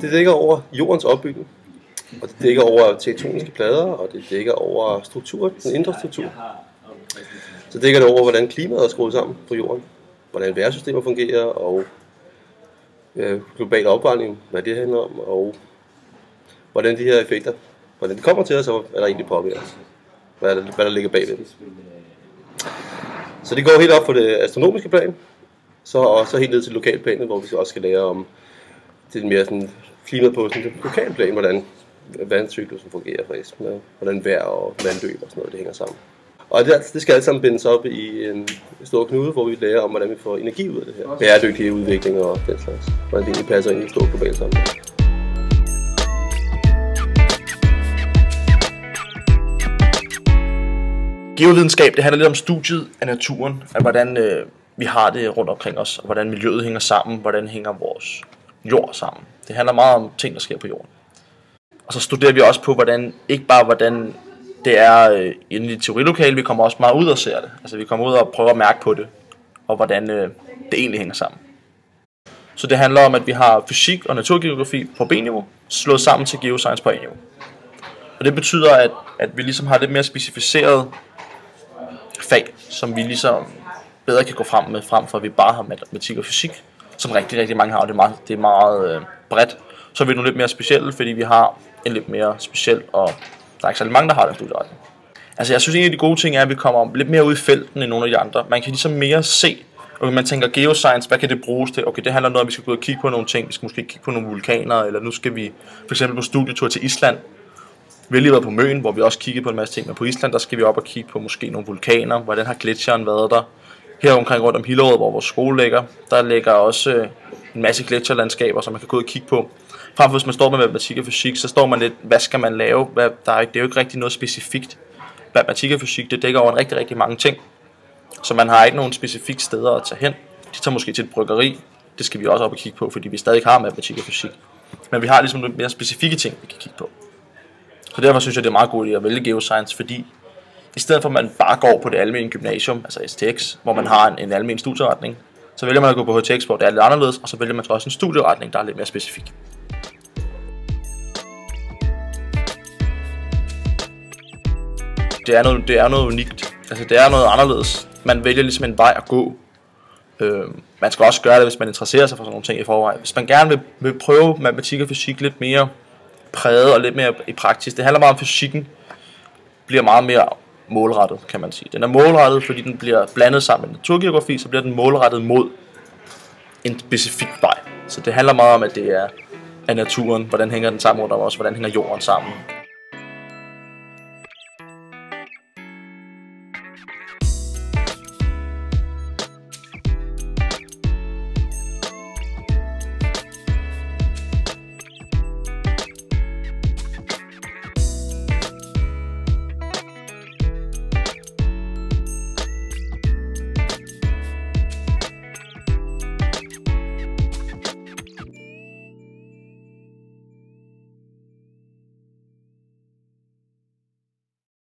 det dækker over jordens opbygning, og det dækker over tektoniske plader, og det dækker over struktur, den indre struktur. Så dækker det over, hvordan klimaet er skruet sammen på jorden, hvordan vejrsystemer fungerer, og global opvarmning, hvad det handler om, og hvordan de her effekter, hvordan de kommer til os, og hvad der egentlig påvirker os, hvad der ligger bagved dem. Så det går helt op på det astronomiske plan, så helt ned til lokalplanet, hvor vi så også skal lære om det mere sådan klimaet på sådan det lokale plan, hvordan vandcyklusen fungerer for eksempel, hvordan vejr og vandløb og sådan noget, det hænger sammen. Og det skal alt sammen bindes op i en stor knude, hvor vi lærer om, hvordan vi får energi ud af det her. Bæredygtige udvikling og den slags. Hvordan det egentlig passer ind i en stor global sammenhæng. Geovidenskab, det handler lidt om studiet af naturen, af hvordan vi har det rundt omkring os, og hvordan miljøet hænger sammen, hvordan hænger vores jord sammen. Det handler meget om ting, der sker på jorden. Og så studerer vi også på, hvordan det er inde i teorilokale, vi kommer også meget ud og ser det. Altså vi kommer ud og prøver at mærke på det, og hvordan det egentlig hænger sammen. Så det handler om, at vi har fysik og naturgeografi på B-niveau, slået sammen til geoscience på A-niveau. Og det betyder, at vi ligesom har lidt mere specificeret fag, som vi ligesom bedre kan gå frem med, frem for at vi bare har matematik og fysik, som rigtig mange har, og det er meget bredt. Så er vi nu lidt mere specielle, fordi vi har en lidt mere speciel, og der er ikke særlig mange, der har den studieretning. Altså jeg synes en af de gode ting er, at vi kommer lidt mere ud i felten end nogle af de andre. Man kan ligesom mere se, og man tænker geoscience, hvad kan det bruges til? Okay, det handler noget om, at vi skal gå ud og kigge på nogle ting, vi skal måske kigge på nogle vulkaner, eller nu skal vi for eksempel på studietur til Island. Vi har lige været på Møn, hvor vi også kiggede på en masse ting, men på Island, der skal vi op og kigge på måske nogle vulkaner, hvordan har gletsjeren været der. Her omkring rundt om Hillerød, hvor vores skole ligger, der ligger også en masse gletsjerlandskaber, som man kan gå ud og kigge på. Frem for hvis man står med matematik og fysik, så står man lidt, hvad skal man lave? Det er jo ikke rigtig noget specifikt. Matematik og fysik, det dækker over rigtig mange ting. Så man har ikke nogen specifikke steder at tage hen. De tager måske til et bryggeri, det skal vi også op og kigge på, fordi vi stadig har matematik og fysik. Men vi har ligesom lidt mere specifikke ting, vi kan kigge på. Så derfor synes jeg, det er meget godt at vælge geoscience, fordi i stedet for at man bare går på det almene gymnasium, altså STX, hvor man har en almen studieretning, så vælger man at gå på HTX, hvor det er lidt anderledes, og så vælger man også en studieretning, der er lidt mere specifik. Det er noget unikt, altså det er noget anderledes. Man vælger ligesom en vej at gå. Man skal også gøre det, hvis man interesserer sig for sådan nogle ting i forvejen. Hvis man gerne vil prøve matematik og fysik lidt mere præget og lidt mere i praksis. Det handler meget om, fysikken bliver meget mere målrettet, kan man sige. Den er målrettet, fordi den bliver blandet sammen med naturgeografi, så bliver den målrettet mod en specifik vej. Så det handler meget om, at det er af naturen, hvordan hænger den sammen rundt om os, hvordan hænger jorden sammen.